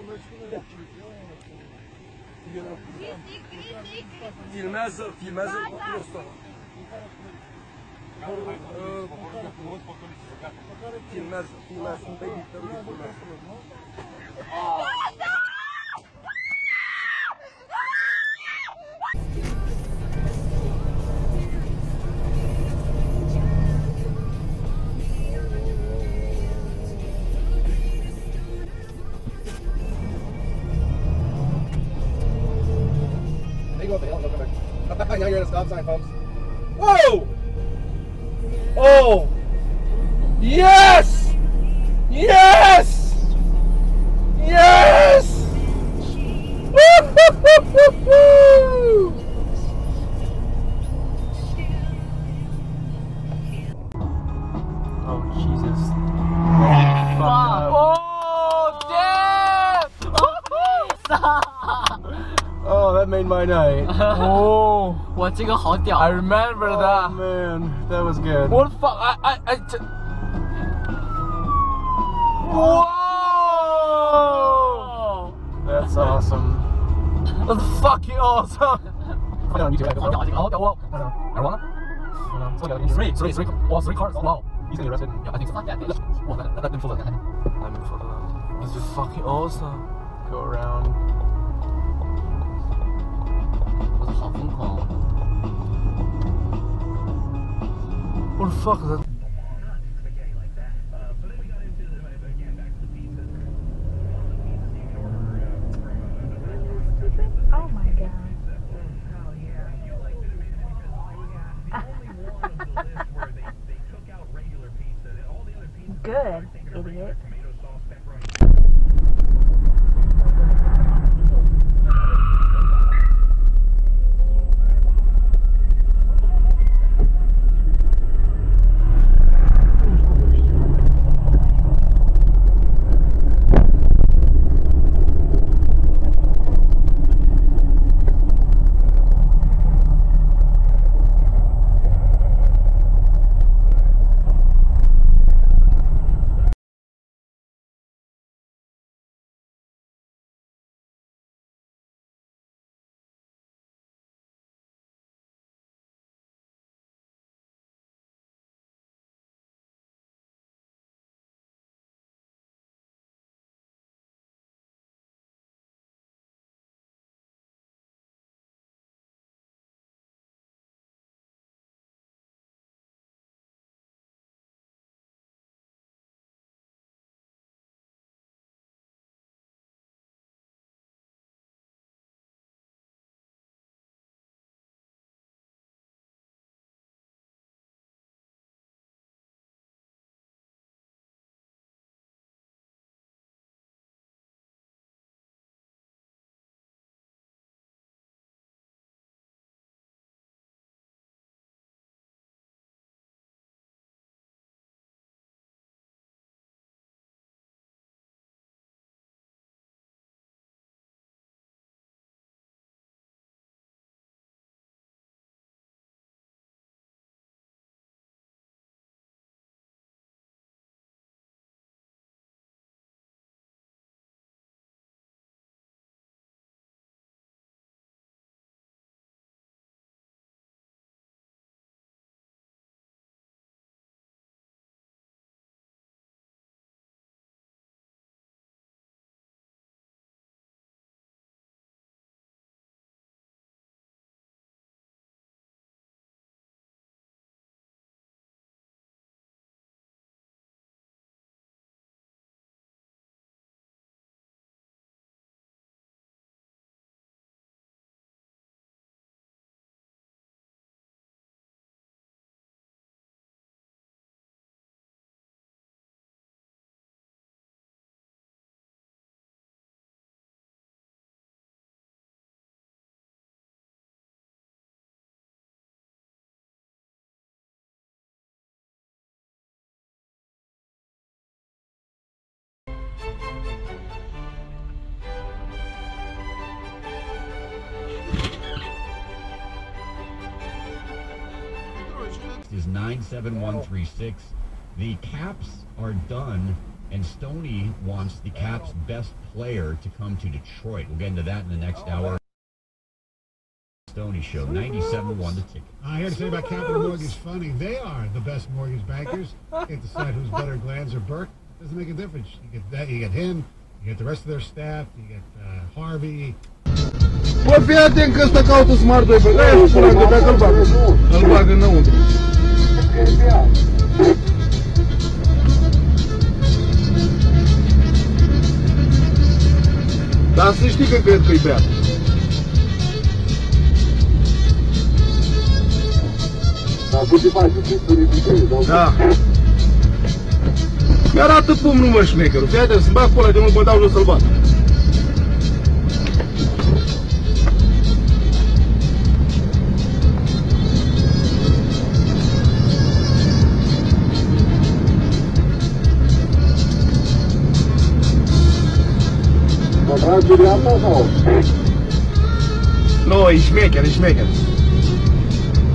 Filmez просто. Filmez. Now you're at a stop sign, folks. Whoa! Oh! Yes! Yes! Yes! Woo-hoo-hoo-hoo-hoo! Oh, Jesus. Oh, that made my night. Oh, 哇，这个好屌 I remember that. Oh, man, that was good. What the fuck? Whoa! That's awesome. That's fucking awesome. 好屌，好屌，好屌，I won. Three cars. Wow. He's gonna be arrested. Yeah, I think so. Well, that didn't follow that. I didn't follow that. This is fucking awesome. Go around. 好疯狂 What the fuck is that? Oh my god. Good, idiot. Is 97136. The caps are done And Stoney wants the Caps' best player to come to Detroit. We'll get into that in the next hour. Stoney Show, 97 won the ticket. I hear to say about Capital Mortgage Funding, they are the best mortgage bankers. Can't decide who's better, Glanz or Burke. Doesn't make a difference. You get that, you get him, you get the rest of their staff, you get Harvey. Bă, fii atent că ăsta caută Smart 2 pe care îl pula de pe acolo bagă. Îl bagă înăuntru. Dar să știi că cred că-i beat. Da. Mi-arată pumnul, mă, șmecherul. Fii atent, să-mi bag pe ăla de mult, mă dau jos să-l bat. Nu, e șmecher, e șmecher.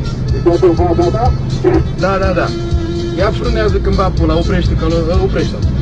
Da, da, da. Ia frânează când va pula, oprește, că oprește-l.